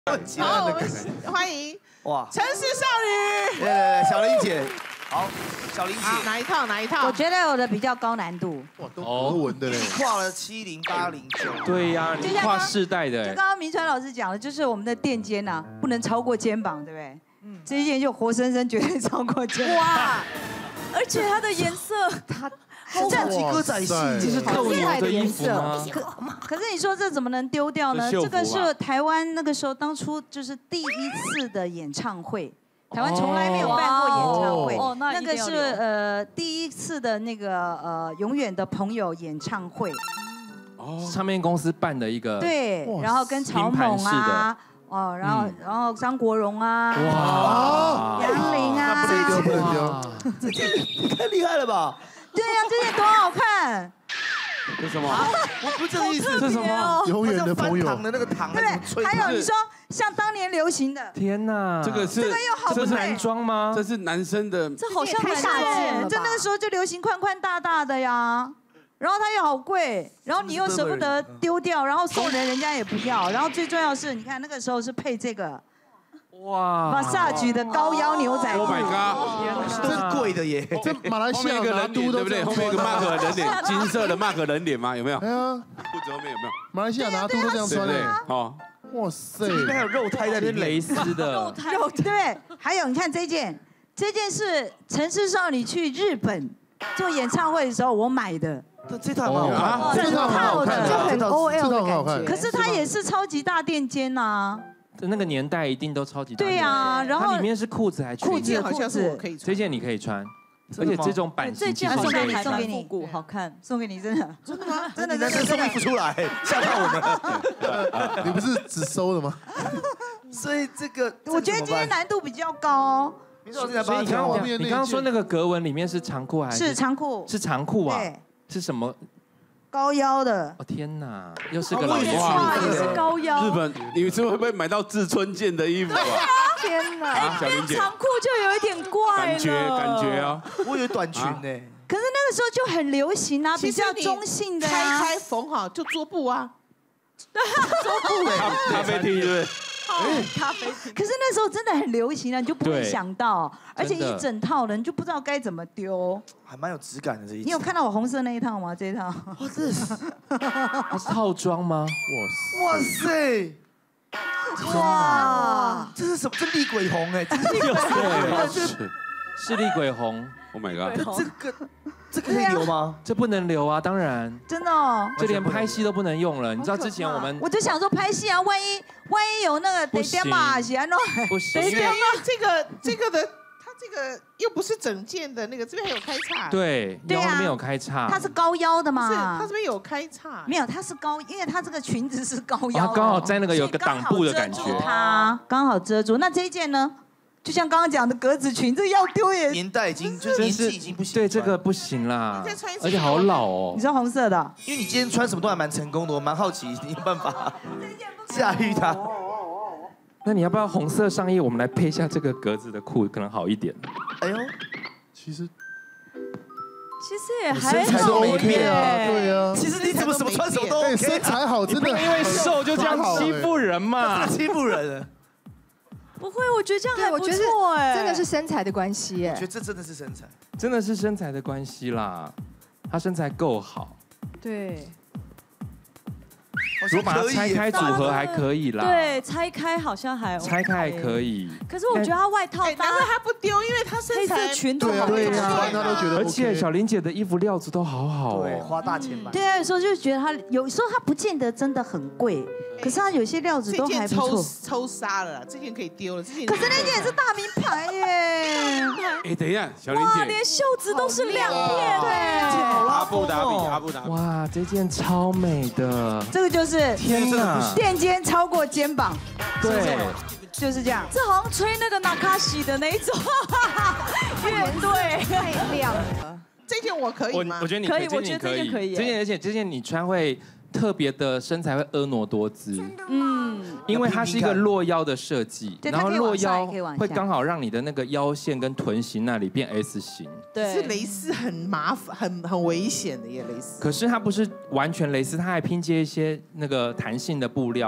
好，我们欢迎哇， 城市少女。 来，小林姐，好，小林姐， 哪一套？哪一套？ 我觉得有的比较高难度。 哇，都俄文的嘞， 跨了70、80、9。 对呀，你跨世代的。 就刚刚明传老师讲的，就是我们的垫肩呐，不能超过肩膀，对不对？这一件就活生生绝对超过肩膀。 哇！而且它的颜色， 战旗歌仔戏， 这是斗牛的衣服吗？ 可是你说这怎么能丢掉呢？这个是台湾那个时候当初就是第一次的演唱会，台湾从来没有办过演唱会。 哦， 那个是第一次的那个永远的朋友演唱会。 哦，唱片公司办的一个。 对，然后跟曹猛啊。哦，然后张国荣啊， 哇， 杨林啊， 不能丢，不能丢， 这件太厉害了吧？ 对呀，这件多好看！ 这什么？ 我不是这个意思， 这什么？ 永远的朋友糖的那个糖， 对不对？还有你说像当年流行的， 天哪， 这个是这是男装吗？ 这是男生的， 这好像太大件了， 吧？ 就那个时候就流行宽宽大大的呀。然后它又好贵，然后你又舍不得丢掉，然后送人人家也不要，然后最重要是，你看那个时候是配这个， 哇 ，Versace 的高腰牛仔裤 ，Oh my god， 这是贵的耶。 这马来西亚后面有个人脸，对不对？后面有个 Mark 人脸，金色的 Mark 人脸吗？有没有？ 哎呀， 裤子后面有没有？ 马来西亚拿督都这样穿对不对的，？ 好， 哇塞， 里面还有肉胎在里面， 蕾丝的， 对，还有你看这件是城市少女去日本做演唱会的时候我买的。 这套蛮好看， 这套很好看， 就很 OL 的感觉。 可是它也是超级大垫肩呐。 那个年代一定都超级大。 对呀，然后它里面是裤子还裤子好像是我可以穿， 这件你可以穿，而且这种版型这件好像还送给你复古，好看。 送给你，真的真的吗？ 真的男生送衣服出来，吓到我们。 你不是只收的吗？ 所以这个， 我觉得今天难度比较高。 所以你刚刚说那个格纹里面是长裤还是？ 是长裤。 是长裤啊？ 对。 是什么？ 高腰的。 哦天哪，又是个老哇，也是高腰。 日本，你是会不会买到志村健的衣服啊？ 天哪， 小林姐， 长裤就有一点怪了。 感觉啊， 我以为短裙呢。 可是那个时候就很流行啊，比较中性的啊。 开缝好就桌布啊。 桌布哎， 咖啡厅对不对？ 咖啡。 可是那时候真的很流行啊，你就不会想到，而且一整套的你就不知道该怎么丢。 还蛮有质感的这一件。 你有看到我红色那一套吗？这一套？ 哇，这是套装吗？ 哇塞！哇，这是什么？这厉鬼红哎，这是厉鬼红， 是厉鬼红。 Oh my god！ 这个可以留吗？ 这不能留啊，当然。 真的哦。 这连拍戏都不能用了。你知道之前我就想说拍戏啊，万一有那个得点嘛，喜欢弄。 不行。 因为这个的，它这个又不是整件的那个，这边还有开叉。 对，腰那边有开叉。 它是高腰的嘛？ 是，它这边有开叉。 没有，它是高，因为它这个裙子是高腰。 刚好在那个有个挡布的感觉。 它刚好遮住。那这一件呢？就像刚刚讲的格子裙，这要丢也年代已经就是年纪已经不行。 对，这个不行啦，而且好老哦。 你说红色的？ 因为你今天穿什么都还蛮成功的，我蛮好奇你有办法驾驭它。 那你要不要红色上衣？我们来配一下这个格子的裤，可能好一点。 哎呦， 其实也还身材都 OK 啊，对啊。 其实你怎么穿什么都 OK， 身材好真的因为瘦就这样欺负人嘛， 欺负人。 不会，我觉得这样还不错哎， 真的是身材的关系哎。 我觉得这真的是身材， 真的是身材的关系啦，他身材够好。 对。 如果把它拆开组合还可以啦。 对，拆开好像还 OK。 拆开还可以。 可是我觉得他外套， 难怪他不丢，因为他身材裙子好对啊，他都觉得。 而且小林姐的衣服料子都好好哦， 对，花大钱买。 对啊，有时候就觉得它有时候它不见得真的很贵，可是它有些料子都还不错。 抽杀了，这件可以丢了，这件。 可是那件也是大名牌耶。 哎，等一下，小林姐， 连袖子都是亮片，对， 阿布达比。 哇，这件超美的。 这个就是天哪， 垫肩超过肩膀。 对， 就是这样。 这好像吹那个纳卡西的那一种乐队， 太亮了。 这件我可以吗？ 我觉得你可以，我觉得这件可以。 而且这件你穿会特别的身材会婀娜多姿。因为它是一个落腰的设计，然后落腰会刚好让你的那个腰线跟臀型那里变 S 型。 对， 是蕾丝很麻烦，很危险的耶，蕾丝。 可是它不是完全蕾丝，它还拼接一些那个弹性的布料，会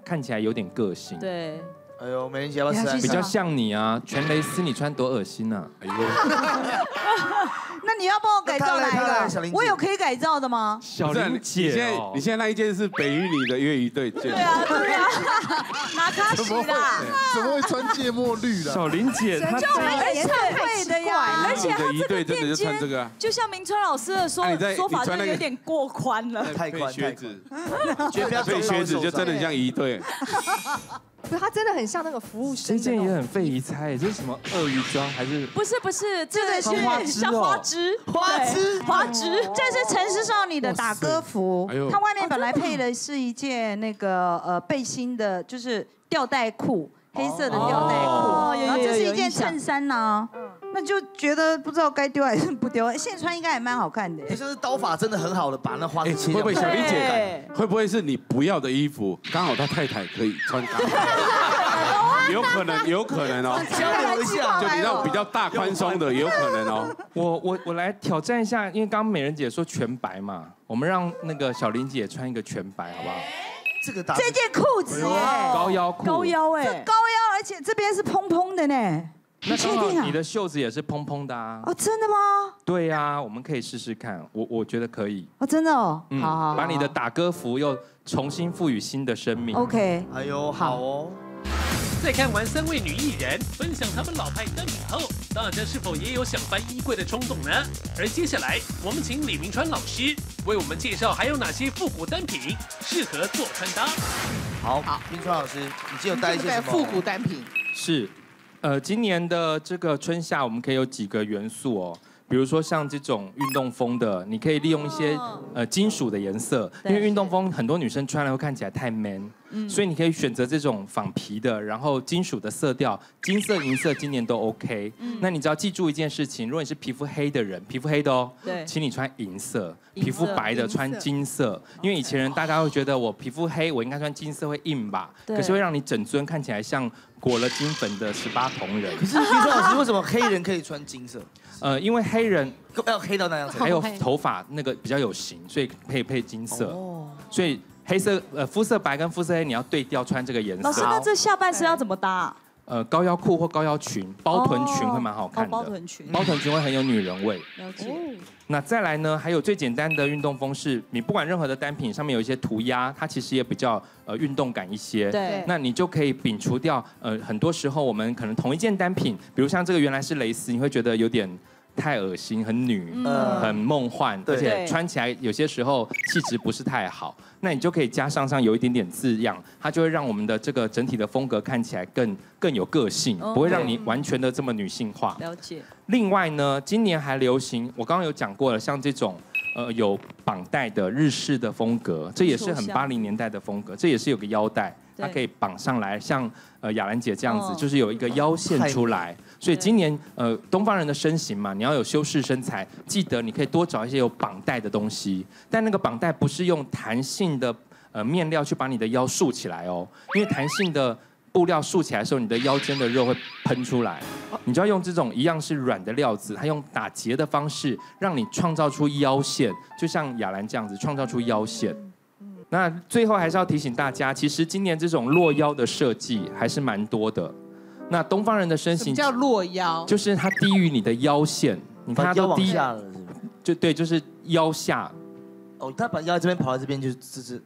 看起来有点个性。 对。 哎呦，美人姐要不要试？ 比较像你啊，全蕾丝你穿多恶心啊！哎呦， 那你要帮我改造哪一个？我有可以改造的吗？ 小玲姐， 你现在那一件是北一女的越一队。 对啊，拿卡西啦！ 怎么会穿芥末绿啦？ 小玲姐她就演唱会的呀，而且她这个垫肩就像明川老师的说法，就有点过宽了， 太宽靴子， 配靴子就真的像一队。 不是，他真的很像那个服务生。 这件也很费疑猜，这是什么鳄鱼装还是？ 不是，这个是像花枝， 这是城市少女的打歌服，它外面本来配的是一件那个背心的，就是吊带裤，黑色的吊带裤，然后这是一件衬衫呐。那就觉得不知道该丢还是不丢，现在穿应该还蛮好看的。 像是刀法真的很好的，把那花给切掉。 会不会小玲姐会不会是你不要的衣服，刚好他太太可以穿刚好？有可能哦。 交流一下， 就你那种比较大宽松的，也有可能哦。 我来挑战一下，因为刚刚美人姐说全白嘛，我们让那个小玲姐穿一个全白，好不好？ 这件裤子耶， 高腰裤， 高腰哎， 高腰，而且这边是蓬蓬的呢。 那刚好你的袖子也是蓬蓬的啊！ 哦，真的吗？ 对呀，我们可以试试看，我觉得可以。 哦，真的哦，好， 把你的打歌服又重新赋予新的生命。 OK， 哎呦，好哦。 在看完3位女艺人分享她们老派单品后，大家是否也有想翻衣柜的冲动呢？而接下来，我们请李明川老师为我们介绍还有哪些复古单品适合做穿搭。 好，明川老师，你今天有带一些什么复古单品？ 是。今年的这个春夏，我们可以有几个元素哦，比如说像这种运动风的，你可以利用一些金属的颜色，因为运动风很多女生穿了会看起来太 man，所以你可以选择这种仿皮的，然后金属的色调，金色、银色今年都 OK。那你只要记住一件事情，如果你是皮肤黑的人，皮肤黑的哦，请你穿银色；皮肤白的穿金色，因为以前人大家会觉得我皮肤黑，我应该穿金色会硬吧，可是会让你整尊看起来像裹了金粉的18铜人。 可是明川老师，为什么黑人可以穿金色？ 因为黑人要黑到那样子， 还有头发那个比较有型，所以可以配金色。所以黑色肤色白跟肤色黑你要对调穿这个颜色。 老师，那这下半身要怎么搭？ 高腰裤或高腰裙，包臀裙会蛮好看的。 包臀裙会很有女人味。 了解。 那再来呢，还有最简单的运动风是，你不管任何的单品上面有一些涂鸦，它其实也比较运动感一些。 对。 那你就可以摒除掉很多时候我们可能同一件单品，比如像这个原来是蕾丝，你会觉得有点太恶心、很女、很梦幻，而且穿起来有些时候气质不是太好。那你就可以加上有一点点字样，它就会让我们的这个整体的风格看起来更有个性，不会让你完全的这么女性化。 了解。 另外呢，今年还流行，我刚刚有讲过了，像这种有绑带的日式的风格，这也是很80年代的风格，这也是有个腰带，它可以绑上来，像雅兰姐这样子，就是有一个腰线出来。所以今年东方人的身形嘛，你要有修饰身材，记得你可以多找一些有绑带的东西，但那个绑带不是用弹性的面料去把你的腰束起来哦，因为弹性的布料束起来的时候，你的腰间的肉会喷出来，你就要用这种一样是软的料子，它用打结的方式让你创造出腰线，就像雅兰这样子创造出腰线。那最后还是要提醒大家，其实今年这种落腰的设计还是蛮多的。那东方人的身形叫落腰， 就是它低于你的腰线，你看它都低下了，是不是？ 就对，就是腰下。 哦，他把腰这边跑到这边，就是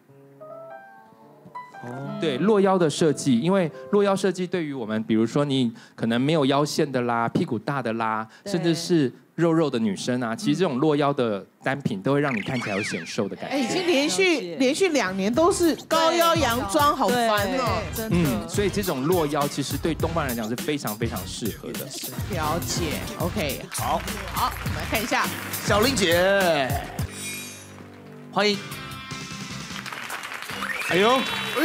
对，落腰的设计，因为落腰设计对于我们，比如说你可能没有腰线的啦，屁股大的啦，甚至是肉肉的女生啊，其实这种落腰的单品都会让你看起来有显瘦的感觉。 已经连续2年都是高腰洋装，好烦哦，真的。 所以这种落腰其实对东方人来讲是非常非常适合的。 了解 ，OK， 好，我们来看一下小玲姐，欢迎。 哎呦，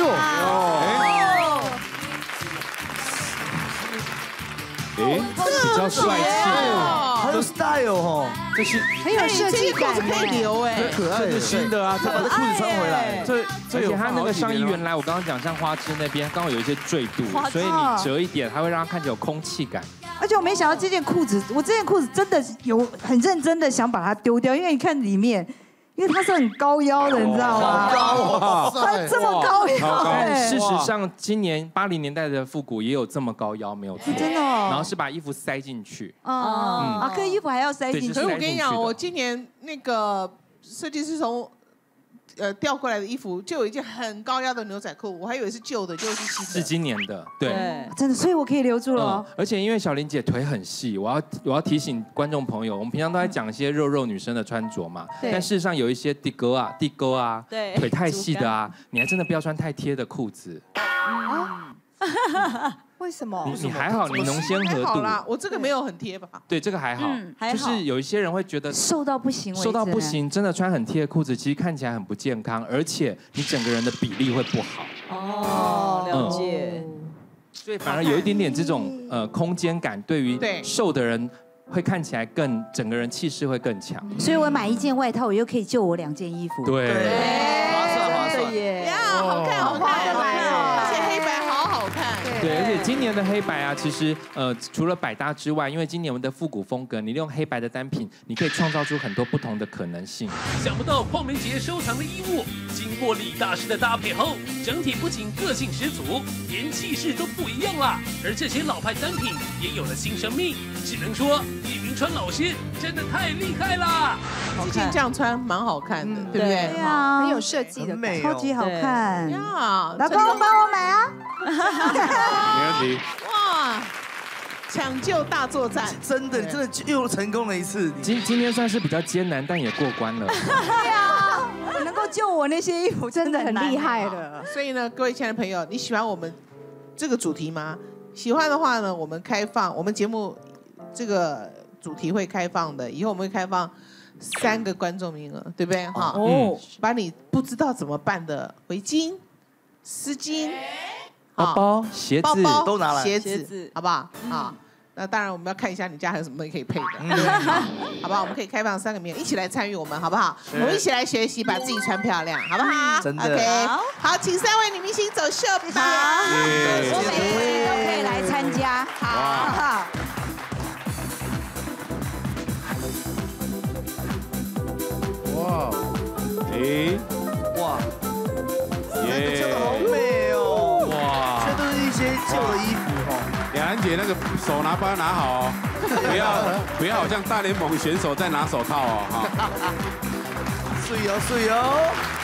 比较帅气， 还有 style 哦， 这是很有设计感， 可以留哎， 可爱，这是新的啊，他把这裤子穿回来， 而且它那个上衣原来我刚刚讲像花枝那边刚好有一些坠度，所以你折一点，它会让它看起来有空气感。 而且我没想到这件裤子，我这件裤子真的有很认真的想把它丢掉，因为你看里面因为他是很高腰的，你知道吗？ 高， 他这么高腰。 事实上，今年80年代的复古也有这么高腰，没有错。 真的哦。 然后是把衣服塞进去。 可衣服还要塞进去。 可是我跟你讲，我今年那个设计师从调过来的衣服，就有一件很高腰的牛仔裤，我还以为是旧的，就是新的。 是今年的，对， 真的，所以我可以留住了。 而且因为小林姐腿很细，我要提醒观众朋友，我们平常都在讲一些肉女生的穿着嘛，但事实上有一些地沟啊，腿太细的啊，你还真的不要穿太贴的裤子。 为什么？ 你还好，你浓纤合度。 我这个没有很贴吧？ 对，这个还好，就是有一些人会觉得瘦到不行， 真的穿很贴的裤子，其实看起来很不健康，而且你整个人的比例会不好。 哦，了解。 所以反而有一点点这种空间感，对于瘦的人会看起来整个人气势会更强。 所以我买一件外套，我又可以救我2件衣服。 对， 划算耶！呀，好看，而且黑白好看。 对，而且今年的黑白啊，其实除了百搭之外，因为今年我们的复古风格，你用黑白的单品，你可以创造出很多不同的可能性。 想不到邝明杰收藏的衣物，经过李大师的搭配后，整体不仅个性十足，连气势都不一样了。而这些老派单品也有了新生命，只能说李明川老师真的太厉害啦！ 这件这样穿蛮好看的，对不对？ 对啊， 很有设计的， 美， 超级好看呀！ 老公帮我买啊！ 没问题。 哇，抢救大作战， 真的又成功了一次。 今天算是比较艰难，但也过关了。 对啊，能够救我那些衣服真的很厉害的。 所以呢，各位亲爱的朋友，你喜欢我们这个主题吗？喜欢的话呢，我们开放我们节目这个主题会开放的，以后我们会开放3个观众名额，对不对？哈，把你不知道怎么办的围巾、丝巾。 包包、鞋子都拿来， 鞋子好不好？好，那当然我们要看一下你家还有什么东西可以配的，好不好？我们可以开放3个名额，一起来参与我们，好不好？我们一起来学习，把自己穿漂亮，好不好？ 真的。 OK， 好，请3位女明星走秀吧。 我每位都可以来参加。好。 哇， 哇，这个好美哦！哇，这都是一些旧的衣服哦。 雅兰姐那个手拿包拿好哦，不要好像大联盟选手在拿手套哦，哈。 水哦。